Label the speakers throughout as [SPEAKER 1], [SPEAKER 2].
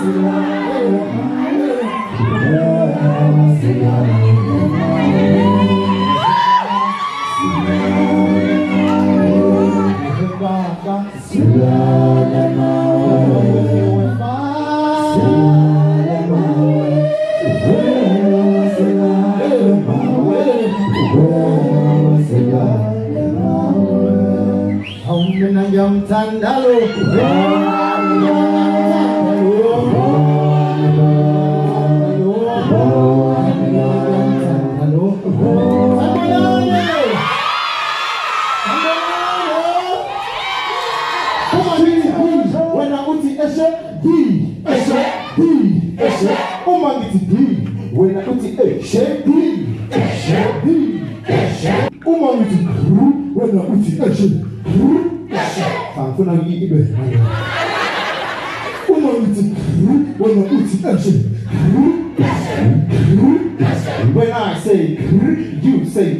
[SPEAKER 1] When I say you say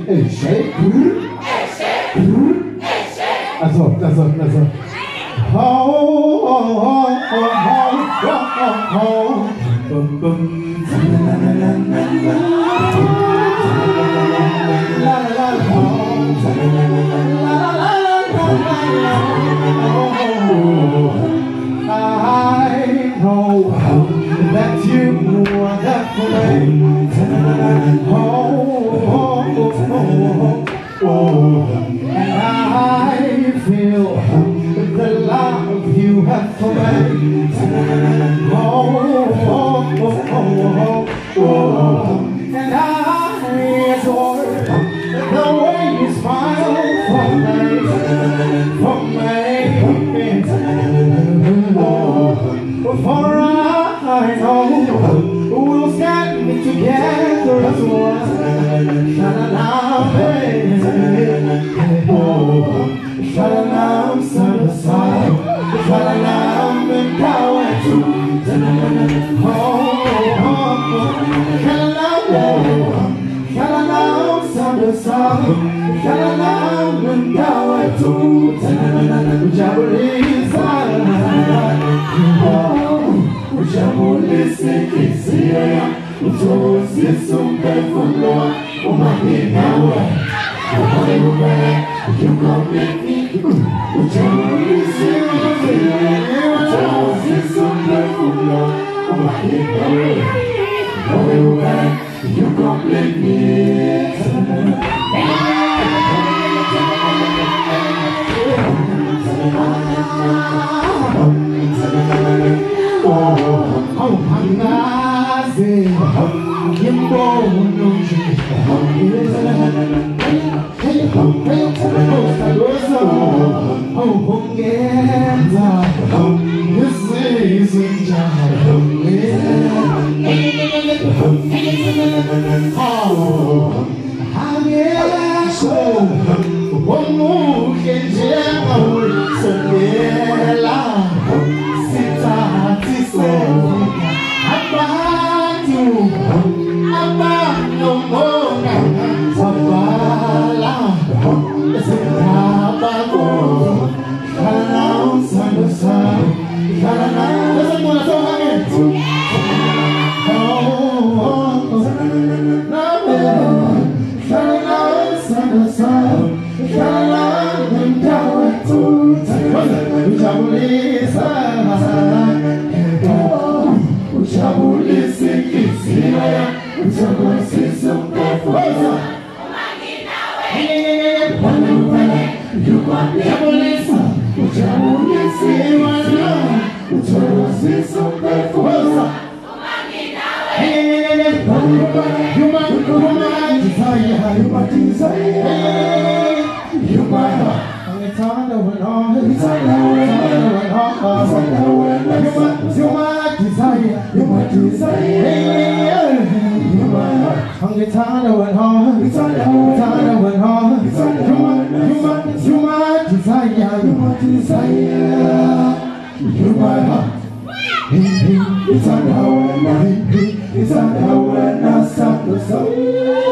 [SPEAKER 1] that's all. I know that you are that way. And I feel the love you have for me. And I adore the way you smile for me. For I know we'll stand together as one. Sha-la-lam, Sthandwa Sam. Sha-la-lam, empowered to. Sha-la-lam, Sthandwa Sam. Sha-la-lam, empowered to. Ujabulise kisiya, uthokozise umphefumulo umanginawe. You come with me. Ujabulise kisiya, uthokozise umphefumulo umanginawe. You come with me. It's on how I